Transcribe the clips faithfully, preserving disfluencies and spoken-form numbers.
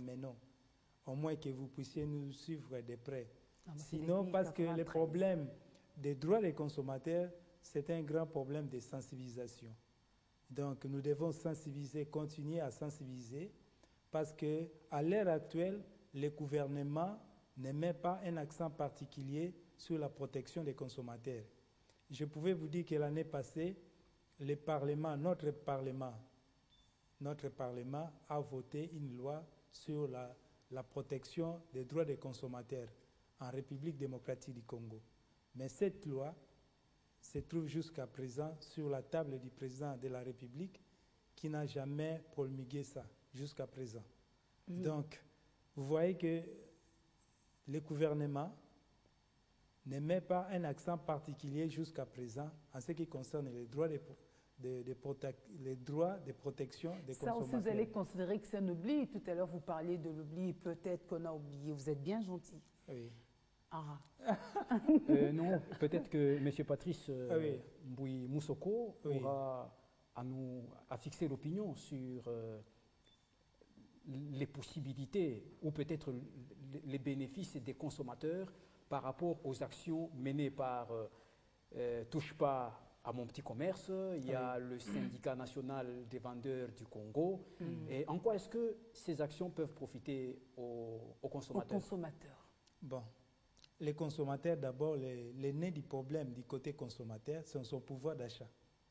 mais non. Au moins que vous puissiez nous suivre de près. Ah, Sinon, parce que le problème des droits des consommateurs, c'est un grand problème de sensibilisation. Donc, nous devons sensibiliser, continuer à sensibiliser, parce qu'à l'heure actuelle, le gouvernement ne met pas un accent particulier sur la protection des consommateurs. Je pouvais vous dire que l'année passée, le Parlement, notre Parlement, notre Parlement a voté une loi sur la, la protection des droits des consommateurs en République démocratique du Congo. Mais cette loi se trouve jusqu'à présent sur la table du président de la République qui n'a jamais promulgué ça jusqu'à présent. Mmh. Donc, vous voyez que le gouvernement ne met pas un accent particulier jusqu'à présent en ce qui concerne les droits de, de, de, les droits de protection des ça consommateurs. Ça aussi, vous allez considérer que c'est un oubli. Tout à l'heure, vous parliez de l'oubli. Peut-être qu'on a oublié. Vous êtes bien gentil. Oui. Ah. euh, non, peut-être que M. Patrice euh, oui. Mboui Moussoko oui. aura à, nous, à fixer l'opinion sur euh, les possibilités ou peut-être les bénéfices des consommateurs par rapport aux actions menées par euh, euh, Touche pas à mon petit commerce, il y a oui. le syndicat national des vendeurs du Congo. Mm. Et en quoi est-ce que ces actions peuvent profiter aux, aux consommateurs? Aux consommateurs. Bon, les consommateurs, d'abord, le, le nez du problème du côté consommateur, c'est son pouvoir d'achat.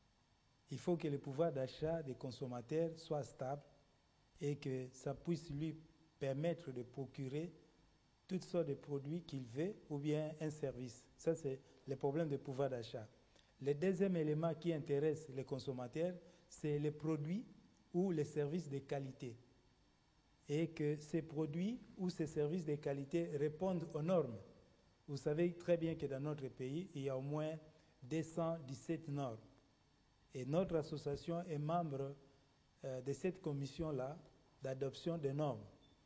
Il faut que le pouvoir d'achat des consommateurs soit stable et que ça puisse lui permettre de procurer toutes sortes de produits qu'il veut ou bien un service. Ça, c'est le problème de pouvoir d'achat. Le deuxième élément qui intéresse les consommateurs, c'est les produits ou les services de qualité. Et que ces produits ou ces services de qualité répondent aux normes. Vous savez très bien que dans notre pays, il y a au moins deux cent dix-sept normes. Et notre association est membre euh, de cette commission-là d'adoption des normes.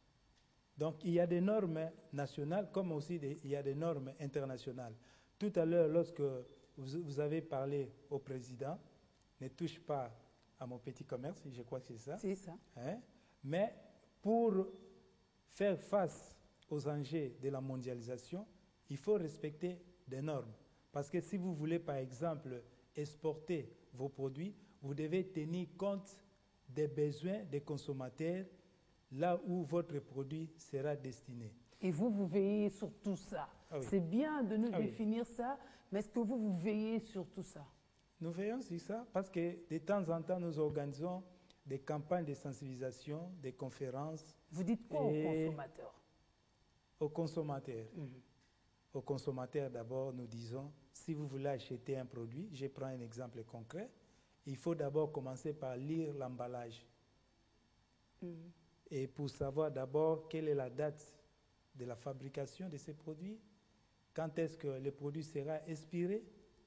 Donc, il y a des normes nationales comme aussi des, il y a des normes internationales. Tout à l'heure, lorsque vous, vous avez parlé au président, ne touche pas à mon petit commerce, je crois que c'est ça. C'est ça. Hein? Mais pour faire face aux enjeux de la mondialisation, il faut respecter des normes. Parce que si vous voulez, par exemple, exporter vos produits, vous devez tenir compte des besoins des consommateurs là où votre produit sera destiné. Et vous, vous veillez sur tout ça. Ah oui. C'est bien de nous ah définir oui. ça, mais est-ce que vous, vous veillez sur tout ça? Nous veillons sur ça parce que de temps en temps, nous organisons des campagnes de sensibilisation, des conférences. Vous dites quoi aux consommateurs? Aux consommateurs. Mm-hmm. Aux consommateurs, d'abord, nous disons, si vous voulez acheter un produit, je prends un exemple concret, il faut d'abord commencer par lire l'emballage. Mm-hmm. Et pour savoir d'abord quelle est la date de la fabrication de ces produits, quand est-ce que le produit sera expiré.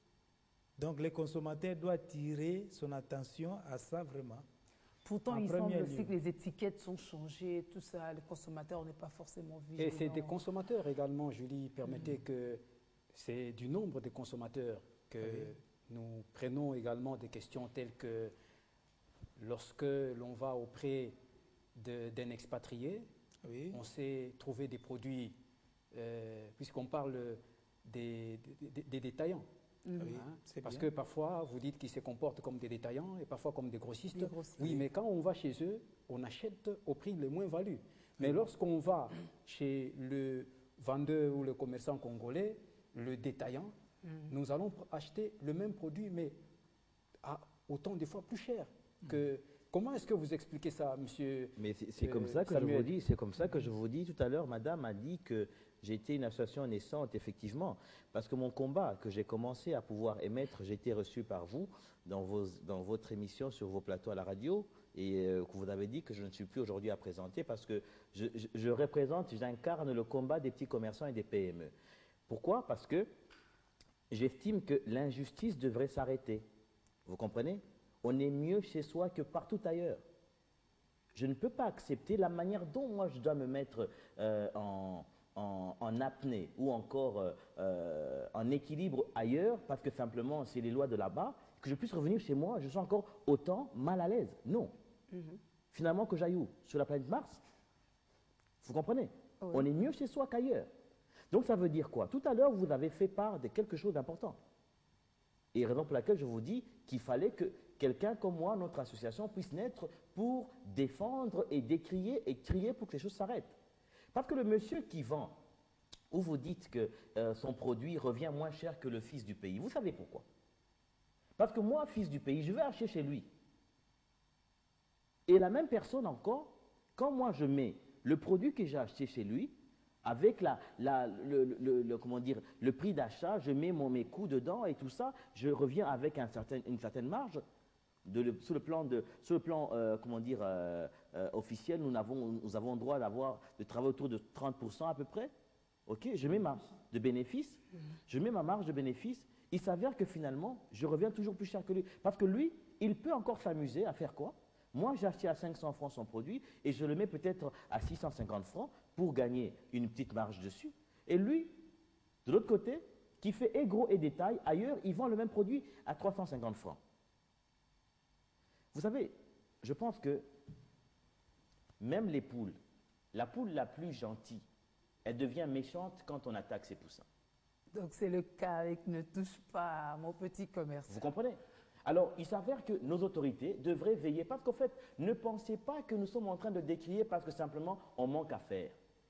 Donc, le consommateur doit tirer son attention à ça vraiment. Pourtant, il semble aussi que les étiquettes sont changées, tout ça, le consommateur n'est pas forcément vigilant. Et c'est des consommateurs également, Julie, permettez mmh. que c'est du nombre de consommateurs que oui. nous prenons également des questions telles que lorsque l'on va auprès d'un expatrié, oui. on sait trouver des produits, euh, puisqu'on parle des, des, des détaillants. Mmh. Oui, hein, parce bien. que parfois, vous dites qu'ils se comportent comme des détaillants et parfois comme des grossistes. Des grossistes. Oui, mais quand on va chez eux, on achète au prix le moins valu. Mais mmh. lorsqu'on va chez le vendeur ou le commerçant congolais, le détaillant, mmh. nous allons acheter le même produit, mais à autant de fois plus cher que... Comment est-ce que vous expliquez ça, monsieur? Mais c'est euh, comme ça que Samuel. je vous dis, c'est comme ça que je vous dis. Tout à l'heure, madame a dit que j'étais une association naissante, effectivement, parce que mon combat que j'ai commencé à pouvoir émettre, j'ai été reçu par vous dans, vos, dans votre émission sur vos plateaux à la radio, et euh, que vous avez dit que je ne suis plus aujourd'hui à présenter parce que je, je, je représente, j'incarne le combat des petits commerçants et des P M E. Pourquoi? Parce que j'estime que l'injustice devrait s'arrêter. Vous comprenez? On est mieux chez soi que partout ailleurs. Je ne peux pas accepter la manière dont moi je dois me mettre euh, en, en, en apnée ou encore euh, en équilibre ailleurs parce que simplement c'est les lois de là-bas, que je puisse revenir chez moi, je suis encore autant mal à l'aise. Non. Mm-hmm. Finalement que j'aille où? Sur la planète Mars? Vous comprenez? Oui. On est mieux chez soi qu'ailleurs. Donc ça veut dire quoi? Tout à l'heure, vous avez fait part de quelque chose d'important. Et raison pour laquelle je vous dis qu'il fallait que quelqu'un comme moi, notre association, puisse naître pour défendre et décrier et crier pour que les choses s'arrêtent. Parce que le monsieur qui vend, où vous dites que euh, son produit revient moins cher que le fils du pays, vous savez pourquoi? Parce que moi, fils du pays, je vais acheter chez lui. Et la même personne encore, quand moi je mets le produit que j'ai acheté chez lui, avec la, la, le, le, le, comment dire, le prix d'achat, je mets mon, mes coûts dedans et tout ça, je reviens avec un certain, une certaine marge. De le, sur le plan, de, sur le plan euh, comment dire, euh, euh, officiel, nous avons, nous avons le droit d'avoir de travailler autour de trente pour cent à peu près. Ok, je mets ma de bénéfice, je mets ma marge de bénéfice. Il s'avère que finalement, je reviens toujours plus cher que lui. Parce que lui, il peut encore s'amuser à faire quoi? Moi, j'ai acheté à cinq cents francs son produit et je le mets peut-être à six cent cinquante francs pour gagner une petite marge dessus. Et lui, de l'autre côté, qui fait et gros et détail, ailleurs, il vend le même produit à trois cent cinquante francs. Vous savez, je pense que même les poules, la poule la plus gentille, elle devient méchante quand on attaque ses poussins. Donc c'est le cas avec ne touche pas à mon petit commerce. Vous comprenez? Alors, il s'avère que nos autorités devraient veiller, parce qu'en fait, ne pensez pas que nous sommes en train de décrier parce que simplement on manque à faire.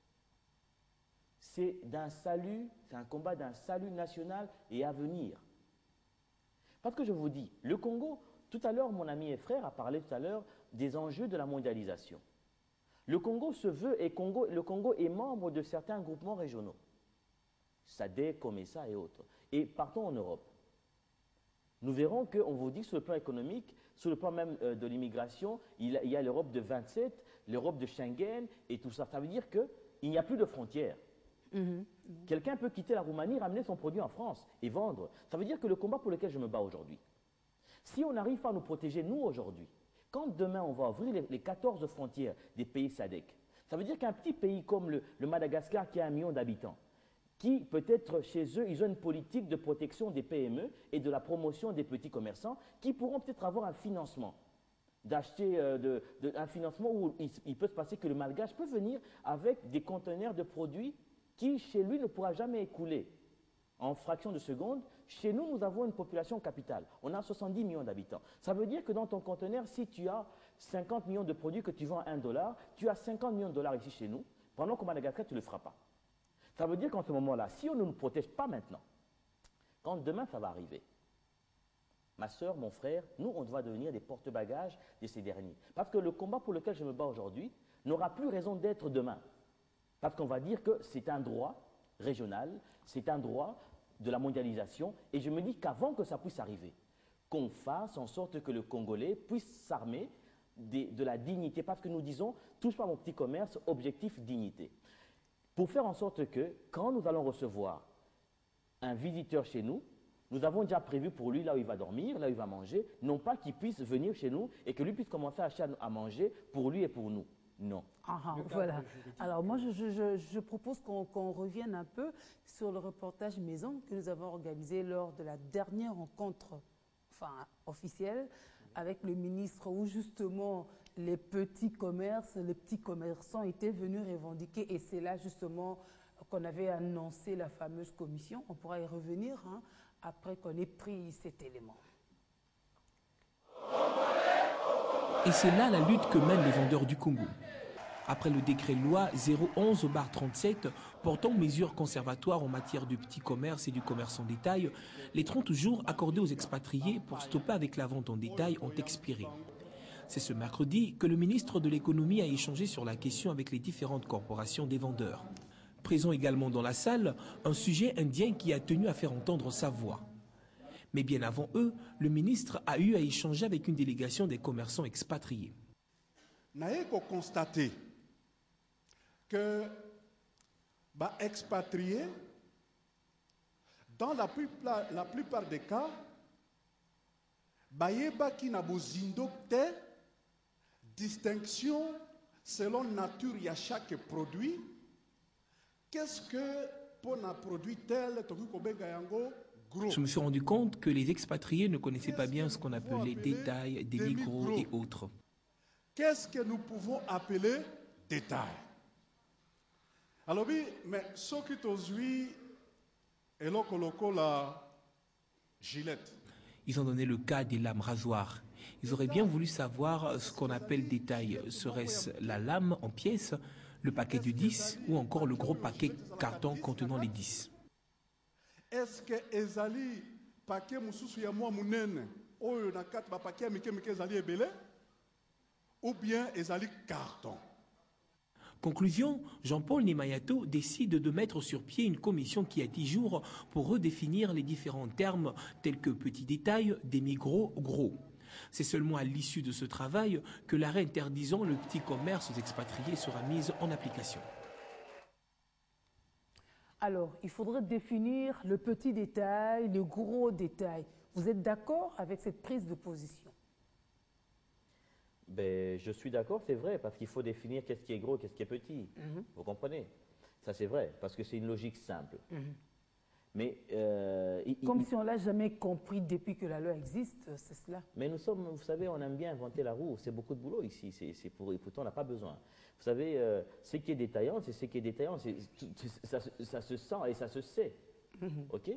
C'est d'un salut, c'est un combat d'un salut national et à venir. Parce que je vous dis, le Congo, tout à l'heure, mon ami et frère a parlé tout à l'heure des enjeux de la mondialisation. Le Congo se veut, et Congo, le Congo est membre de certains groupements régionaux. S A D C, COMESA et autres. Et partons en Europe. Nous verrons qu'on vous dit sur le plan économique, sur le plan même euh, de l'immigration, il, il y a l'Europe de vingt-sept, l'Europe de Schengen et tout ça. Ça veut dire qu'il n'y a plus de frontières. Mm-hmm. Quelqu'un peut quitter la Roumanie, ramener son produit en France et vendre. Ça veut dire que le combat pour lequel je me bats aujourd'hui, si on n'arrive pas à nous protéger, nous, aujourd'hui, quand demain on va ouvrir les, les quatorze frontières des pays S A D C, ça veut dire qu'un petit pays comme le, le Madagascar qui a un million d'habitants, qui peut-être chez eux, ils ont une politique de protection des P M E et de la promotion des petits commerçants, qui pourront peut-être avoir un financement, d'acheter euh, de, de, un financement où il, il peut se passer que le Malgache peut venir avec des conteneurs de produits qui, chez lui, ne pourra jamais écouler. En fraction de seconde, chez nous, nous avons une population capitale. On a soixante-dix millions d'habitants. Ça veut dire que dans ton conteneur, si tu as cinquante millions de produits que tu vends à un dollar, tu as cinquante millions de dollars ici chez nous, pendant qu'au Madagascar, tu ne le feras pas. Ça veut dire qu'en ce moment-là, si on ne nous protège pas maintenant, quand demain ça va arriver, ma soeur, mon frère, nous, on doit devenir des porte-bagages de ces derniers. Parce que le combat pour lequel je me bats aujourd'hui n'aura plus raison d'être demain. Parce qu'on va dire que c'est un droit régional, c'est un droit de la mondialisation, et je me dis qu'avant que ça puisse arriver, qu'on fasse en sorte que le Congolais puisse s'armer de, de la dignité, parce que nous disons, touche pas à mon petit commerce, objectif dignité. Pour faire en sorte que, quand nous allons recevoir un visiteur chez nous, nous avons déjà prévu pour lui là où il va dormir, là où il va manger, non pas qu'il puisse venir chez nous et que lui puisse commencer à acheter à manger pour lui et pour nous. Non. Ah, voilà. Alors moi, je, je, je propose qu'on qu'on revienne un peu sur le reportage maison que nous avons organisé lors de la dernière rencontre enfin, officielle avec le ministre, où justement les petits commerces, les petits commerçants étaient venus revendiquer, et c'est là justement qu'on avait annoncé la fameuse commission. On pourra y revenir hein, après qu'on ait pris cet élément. Et c'est là la lutte que mènent les vendeurs du Congo. Après le décret loi zéro onze barre trente-sept portant mesures conservatoires en matière du petit commerce et du commerce en détail, les trente jours accordés aux expatriés pour stopper avec la vente en détail ont expiré. C'est ce mercredi que le ministre de l'économie a échangé sur la question avec les différentes corporations des vendeurs. Présent également dans la salle, un sujet indien qui a tenu à faire entendre sa voix. Mais bien avant eux, le ministre a eu à échanger avec une délégation des commerçants expatriés. Nous avons constaté que les expatriés, dans la plupart, la plupart des cas, bayeba qui n'a pas distinction selon la nature de chaque produit. Qu'est-ce que pour un produit tel, je me suis rendu compte que les expatriés ne connaissaient pas bien ce qu'on appelait détail, des micros et autres. Qu'est-ce que nous pouvons appeler détail? Alors oui, mais ce qui t'ozui et l'okoloko la gilette. Ils ont donné le cas des lames rasoirs. Ils auraient bien voulu savoir ce qu'on appelle détail. Serait-ce la lame en pièces, le paquet de dix ou encore le gros paquet carton contenant les dix? Est-ce que ezali paquet mususu ya mwa munene oyo na kati ba paquet mike mike ezali ebele ou bien ezali carton? Conclusion, Jean-Paul Nemayato décide de mettre sur pied une commission qui a dix jours pour redéfinir les différents termes tels que petit détail, demi-gros, gros. C'est seulement à l'issue de ce travail que l'arrêt interdisant le petit commerce aux expatriés sera mise en application. Alors, il faudrait définir le petit détail, le gros détail. Vous êtes d'accord avec cette prise de position? Ben, je suis d'accord, c'est vrai, parce qu'il faut définir qu'est-ce qui est gros, qu'est-ce qui est petit. Mm-hmm. Vous comprenez? Ça, c'est vrai, parce que c'est une logique simple. Mm-hmm. Mais, euh, Comme il, si on ne l'a jamais compris depuis que la loi existe, c'est cela. Mais nous sommes, vous savez, on aime bien inventer la roue. C'est beaucoup de boulot ici, c'est pour, et pourtant on n'a pas besoin. Vous savez, euh, ce qui est détaillant, c'est ce qui est détaillant. C'est, ça, ça se sent et ça se sait. Mm-hmm. OK?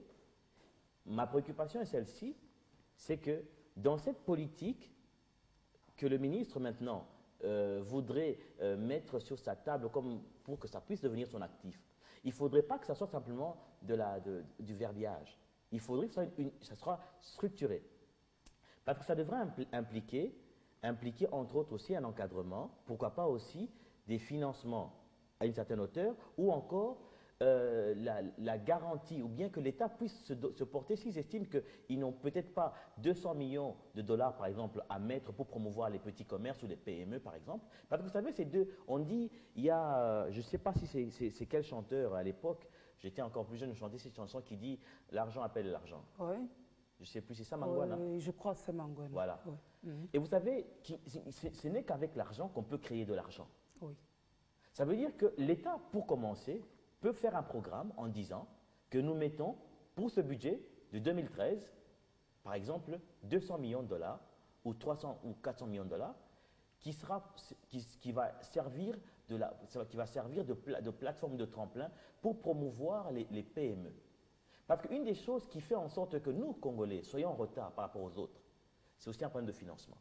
Ma préoccupation est celle-ci, c'est que dans cette politique, que le ministre maintenant euh, voudrait euh, mettre sur sa table comme pour que ça puisse devenir son actif. Il ne faudrait pas que ça soit simplement de la, de, du verbiage. Il faudrait que ça, une, ça soit structuré. Parce que ça devrait impl impliquer, impliquer entre autres aussi un encadrement, pourquoi pas aussi des financements à une certaine hauteur ou encore Euh, la, la garantie, ou bien que l'État puisse se, se porter s'ils estiment qu'ils n'ont peut-être pas deux cents millions de dollars, par exemple, à mettre pour promouvoir les petits commerces ou les P M E, par exemple. Parce que vous savez, c'est deux. On dit, il y a, je ne sais pas si c'est quel chanteur à l'époque, j'étais encore plus jeune, je chantais cette chanson qui dit « L'argent appelle l'argent ». Oui. Je ne sais plus, c'est ça, Mangwana? Oui, je crois que c'est Mangwana. Voilà. Oui. Mm-hmm. Et vous savez, ce n'est qu'avec l'argent qu'on peut créer de l'argent. Oui. Ça veut dire que l'État, pour commencer, peut faire un programme en disant que nous mettons pour ce budget de deux mille treize, par exemple, deux cents millions de dollars ou trois cents ou quatre cents millions de dollars qui, sera, qui, qui va servir, de, la, qui va servir de, pla, de plateforme de tremplin pour promouvoir les, les P M E. Parce qu'une des choses qui fait en sorte que nous, Congolais, soyons en retard par rapport aux autres, c'est aussi un problème de financement.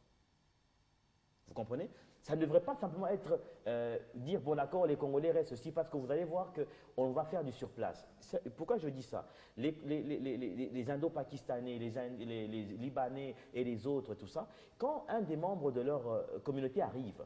Vous comprenez? Ça ne devrait pas simplement être euh, dire, bon d'accord, les Congolais restent ceci, parce que vous allez voir qu'on va faire du surplace. Pourquoi je dis ça? Les, les, les, les, les Indo-Pakistanais, les, les, les Libanais et les autres, tout ça, quand un des membres de leur euh, communauté arrive,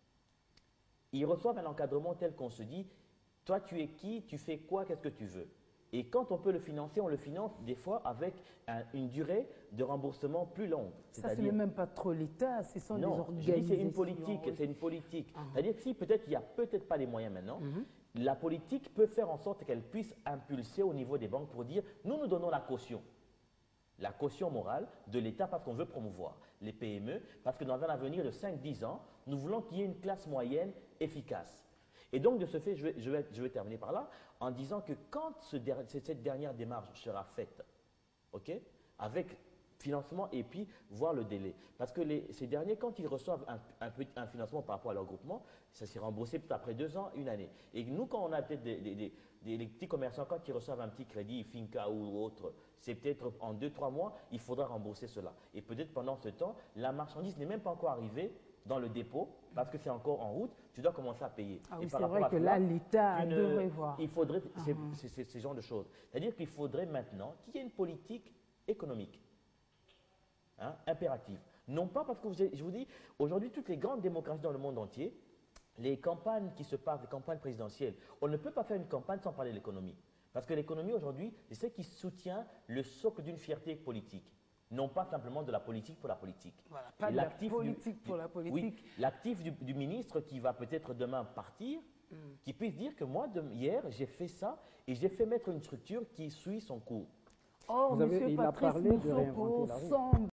ils reçoivent un encadrement tel qu'on se dit, toi tu es qui, tu fais quoi, qu'est-ce que tu veux? Et quand on peut le financer, on le finance des fois avec un, une durée de remboursement plus longue. Ça, ce n'est même pas trop l'État, ce sont non, des organisations. c'est une politique, c'est une politique. Uh-huh. C'est-à-dire que si peut-être il n'y a peut-être pas les moyens maintenant, uh-huh. la politique peut faire en sorte qu'elle puisse impulser au niveau des banques pour dire, nous nous donnons la caution. La caution morale de l'État parce qu'on veut promouvoir les P M E, parce que dans un avenir de cinq à dix ans, nous voulons qu'il y ait une classe moyenne efficace. Et donc, de ce fait, je vais, je vais, je vais terminer par là, en disant que quand ce, cette dernière démarche sera faite, okay, avec financement et puis voir le délai. Parce que les, ces derniers, quand ils reçoivent un, un, un financement par rapport à leur groupement, ça s'est remboursé peut-être après deux ans, une année. Et nous, quand on a peut-être des, des, des, des, des petits commerçants, quand ils reçoivent un petit crédit, Finca ou autre, c'est peut-être en deux, trois mois, il faudra rembourser cela. Et peut-être pendant ce temps, la marchandise n'est même pas encore arrivée dans le dépôt, parce que c'est encore en route, tu dois commencer à payer. Ah oui, c'est vrai que cela, là, l'État devrait voir. Il faudrait, uh-huh. c'est ce genre de choses. C'est-à-dire qu'il faudrait maintenant qu'il y ait une politique économique, hein, impérative. Non pas parce que, vous, je vous dis, aujourd'hui, toutes les grandes démocraties dans le monde entier, les campagnes qui se passent, les campagnes présidentielles, on ne peut pas faire une campagne sans parler de l'économie. Parce que l'économie, aujourd'hui, c'est ce qui soutient le socle d'une fierté politique. Non pas simplement de la politique pour la politique. Voilà, pas de la politique du, pour la politique. Oui, l'actif du, du ministre qui va peut-être demain partir, mm. qui puisse dire que moi, de, hier, j'ai fait ça et j'ai fait mettre une structure qui suit son cours. Or, Vous avez, M. il Patrice a parlé de réinventer la roue.